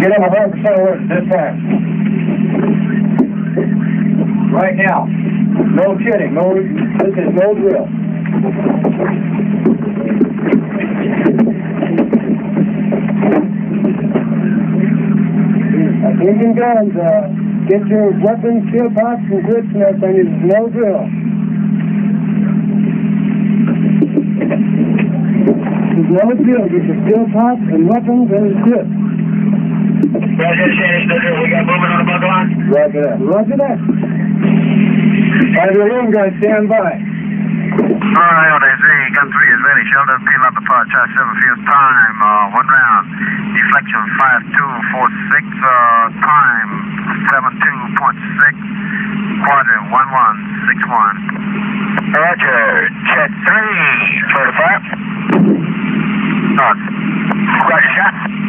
Get him 100% alert this time. Right now. No kidding. No, this is no drill. Engine guns, get your weapons, steel pots, and grips and everything. This is no drill. This is no drill. Get your steel pots and weapons and grips. Roger, Shane, we got movement on the buckle line. Roger that. Roger that. Have your room gun stand by. Alright, LDZ, gun 3 is ready. Shelter, peel up the part, charge 7 fields, time, 1 round. Deflection 5246, time 72.6, quadrant 1161. Roger, jet 3, fortified. North. Roger, shot.